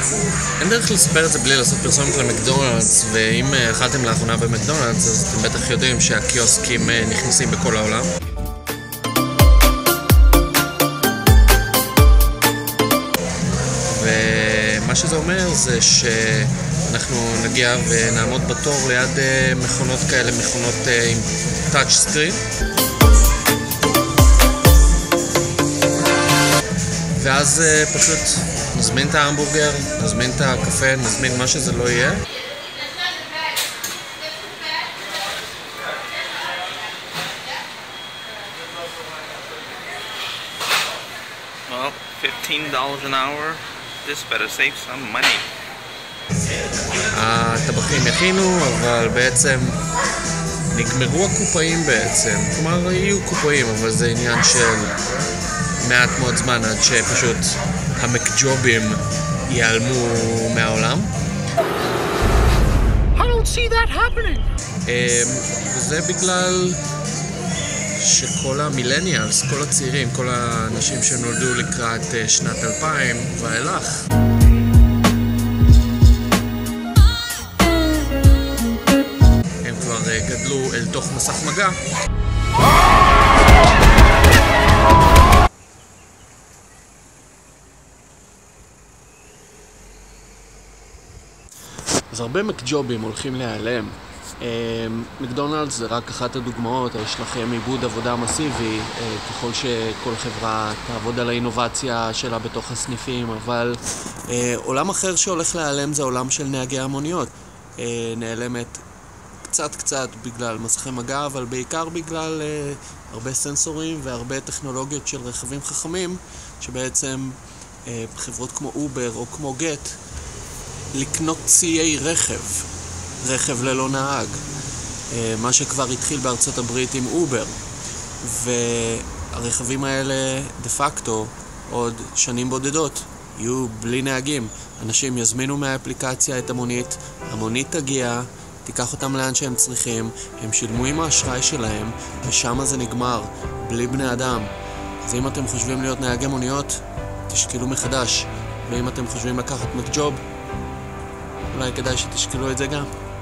אין דרך לספר את זה בלי לעשות פרסומת למקדונלדס, ואם אכלתם לאחרונה במקדונלדס, אז אתם בטח יודעים שהקיוסקים נכנסים בכל העולם. ומה שזה אומר זה שאנחנו נגיע ונעמוד בתור ליד מכונות כאלה, מכונות עם טאצ' סקרין. ואז פשוט נזמין את ההמבורגר, נזמין את הקפה, נזמין מה שזה לא יהיה. Well, $15 an hour. This better save some money. הטבחים יכינו, אבל בעצם נגמרו הקופאים בעצם. כלומר, יהיו קופאים, אבל זה עניין של מעט מאוד זמן עד שפשוט המקג'ובים ייעלמו מהעולם. I don't see that happening. וזה בגלל שכל המילניאלס, כל הצעירים, כל האנשים שנולדו לקראת שנת 2000 ואילך, הם כבר גדלו אל תוך מסך מגע. אז הרבה מקג'ובים הולכים להיעלם. מקדונלדס זה רק אחת הדוגמאות, יש לכם עיבוד עבודה מסיבי, ככל שכל חברה תעבוד על האינובציה שלה בתוך הסניפים, אבל עולם אחר שהולך להיעלם זה עולם של נהגי המוניות. נעלמת קצת בגלל מסכי מגע, אבל בעיקר בגלל הרבה סנסורים והרבה טכנולוגיות של רכבים חכמים, שבעצם חברות כמו אובר או כמו גט לקנות ציי רכב ללא נהג, מה שכבר התחיל בארצות הברית עם אובר, והרכבים האלה דה פקטו עוד שנים בודדות יהיו בלי נהגים. אנשים יזמינו מהאפליקציה את המונית, המונית תגיע, תיקח אותם לאן שהם צריכים, הם שילמו עם האשראי שלהם, ושם זה נגמר, בלי בני אדם. אז אם אתם חושבים להיות נהגי מוניות, תשקלו מחדש, ואם אתם חושבים לקחת מקג'וב, אולי כדאי שתשקלו את זה גם.